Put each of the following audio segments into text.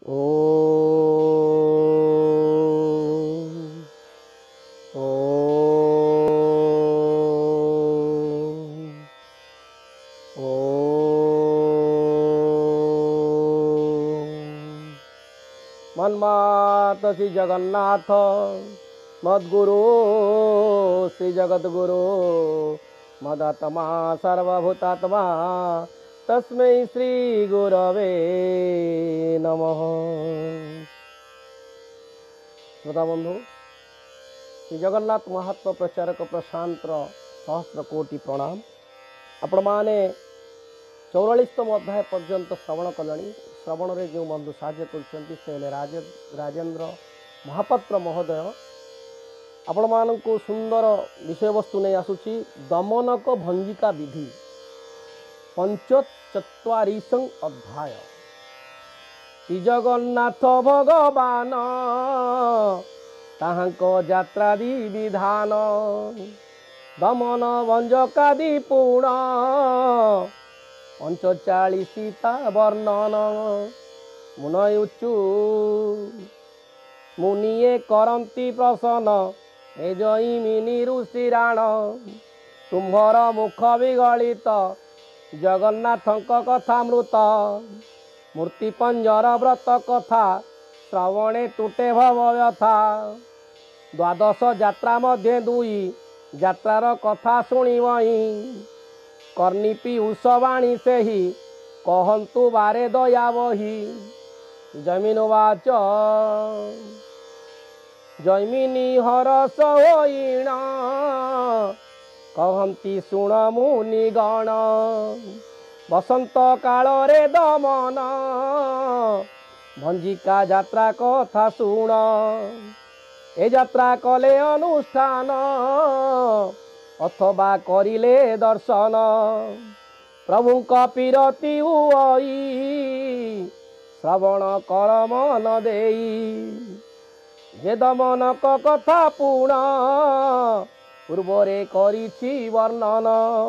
ओम ओम ओम। मन्मात श्री जगन्नाथ मद्गुरु श्री जगद्गुरु मदात्मा सर्वभूतात्मा तस्मै श्री गुरवे नमः। श्रोता बंधु, श्री जगन्नाथ महात्मा प्रचारक प्रशांत सहस्र कोटि प्रणाम। आपण माने 44तम अध्याय पर्यंत श्रवण कले। श्रवण में जो बंधु साहाय्य कर राजेंद्र महापात्र महोदय आपण मानू सुंदर विषय वस्तु नहीं आसूची दमनक भंजिका विधि 45 अध्याय। श्री जगन्नाथ भगवान ताहांको यात्रादि विधान दमन भंजकादि पूर्ण 45टा वर्णन मुनयुचु मुनिये करंती प्रसन्न ए जईमिनी ऋषिराण तुम्भर मुख विगलित जगन्नाथक कथामृत मूर्ति पंजर व्रत कथा श्रवणे तुटे भव व्यथा 12 यात्रा मध्य 2 यात्रार कथा शुणिबई कर्णिपी उषवाणी से ही कहंतु बारे दया बही जमीनवाच जैमिनी हरस होइण कहंती शुण मुनिगण बसंत काल रे दमन भंजिका यात्रा कथा शुण ए यात्रा कले अनुष्ठान अथवा करिले दर्शन प्रभु पीरती हुई श्रवण कर मन देई जे दमनक कथा पूर्ण पूर्वरे करिछि वर्णन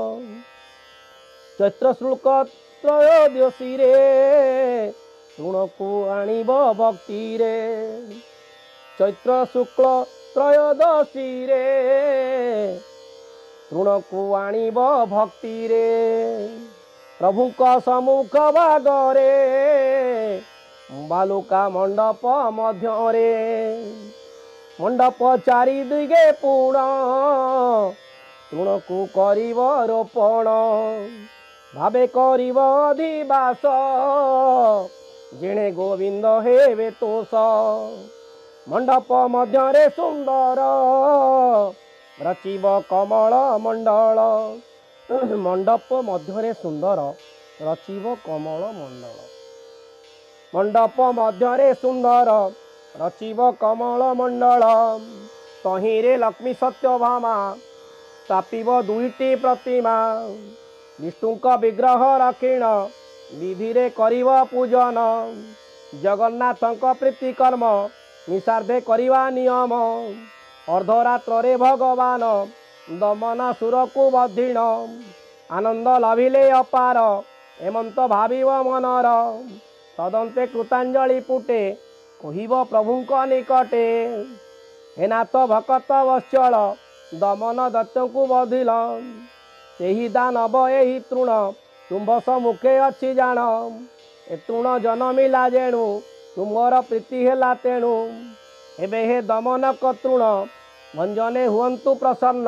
चैत्र शुक्ल त्रयोदशी रे शुणकु आणिब भक्ति रे चैत्र शुक्ल त्रयोदशी रे तृणकु आणिब भक्ति रे प्रभुक सम्मुख भागरे बालुका मंडप मध्य मंडप चारि दिगे पूर्ण तृणकु करिब रोपण भावे करिब अधिवास जिणे गोविंद हेबे तोष मंडप मध्य सुंदर रचिब कमल मंडल मंडप मध्य सुंदर रचिब कमल मंडल मंडप मध्य सुंदर रचिब कमल मंडल तहिरे लक्ष्मी सत्यभामा स्थापिब 2टी प्रतिमा विष्णुक विग्रह रखिण विधि रे करिब पूजन जगन्नाथक प्रीतिकर्म निषार्धे करिवा नियम अर्धरात्र रे भगवान दमन सुरकु बधिण आनंद लभिले अपार एमंत भाविव मनर तदंते कृतांजलि पुटे कहिब प्रभुंक निकटे हे नाथ भकत वत्सल दमन दैत्यंकु बधिल सेहि दानव एहि तृण तुम्भ सम्मुखे अछि जान ए तृण जनमिला जेणु तुमर प्रीति हेला तेणु एबे हे दमनक तृण भंजने हुअंतु प्रसन्न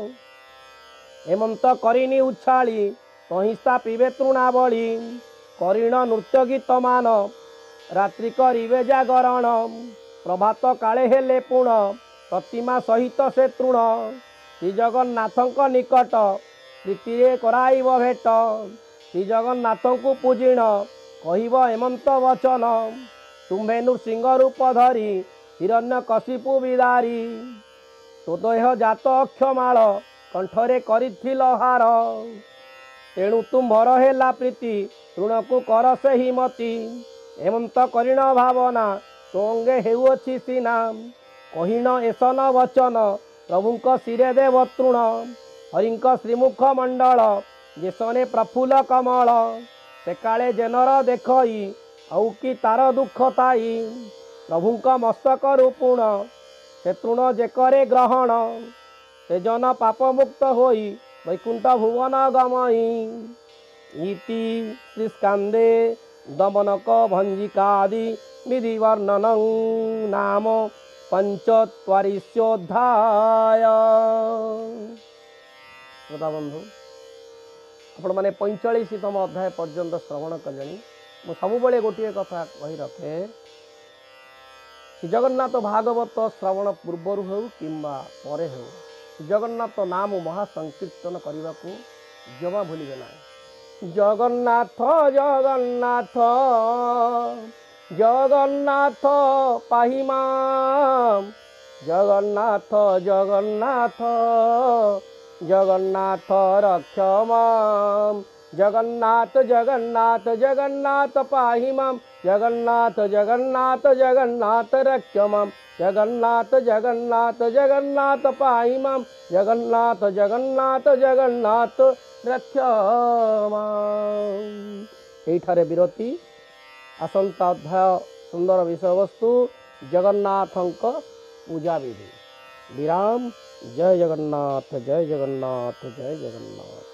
हेमंत करिनी उछाली तहि स्थापिबे तृणावली करिण नृत्य गीत मान रात्रि करिवे जागरण प्रभात काले हेले पुण प्रतिमा सहित से तृण श्री जगन्नाथक निकट प्रीति कराइब भेट श्री जगन्नाथଙ୍କୁ पूजिण कहिब हेमंत वचन तुम्भे नृसिंह रूप धरी हिरण्यकशिपु विदारी तो देह जात अक्षमाल कंठरे करिथिल हार तेणु तुम्भर हेला प्रीति तृणकु कर से हिमती हेमंत करिण भावना तो अंगे हेउछि सीना कहिण एसन वचन प्रभुंक शिरे देव तृण हरिंक श्रीमुख मंडल जेसने प्रफुल्ल कमल से काले जेनर देखई ଆଉ କି ତାର ଦୁଃଖ ଥାଇ ପ୍ରଭୁଙ୍କ ମସ୍ତକ ରୁପୁଣ ସେ ତୃଣ ଯେ କରେ ଗ୍ରହଣ ସେ ଜନ ପାପ ମୁକ୍ତ ହୋଇ ବୈକୁଣ୍ଠ ଭୁବନ ଗମଇ ଇତି ଶ୍ରୀ ସ୍କାନ୍ଦେ ଦମନକ ଭଞ୍ଜିକାଦି ବିଧି ବର୍ଣ୍ଣନ ନାମ ପଞ୍ଚତ୍ୱରିଶୋଧ୍ୟାୟ। ଶ୍ରୋତା ବନ୍ଧୁ आपण मैंने 45तम अध्याय पर्यंत श्रवण कले। मु सबुबले गोटे कथा कही रखे श्री जगन्नाथ भागवत श्रवण पूर्वर हो किंबा परे हो श्री जगन्नाथ नाम महासंकीर्तन करने को जमा भूलिबे ना। जगन्नाथ जगन्नाथ जगन्नाथ पाहिमा जगन्नाथ जगन्नाथ जगन्नाथ रक्षमाम जगन्नाथ जगन्नाथ जगन्नाथ पाहिमाम जगन्नाथ जगन्नाथ जगन्नाथ रक्षमाम जगन्नाथ जगन्नाथ जगन्नाथ पाहिमाम जगन्नाथ जगन्नाथ जगन्नाथ रक्षमाम। एठारे विरति। आसंता अध्याय सुंदर विषय वस्तु जगन्नाथंक पूजा विधि। विराम। जय जगन्नाथ जय जगन्नाथ जय जगन्नाथ।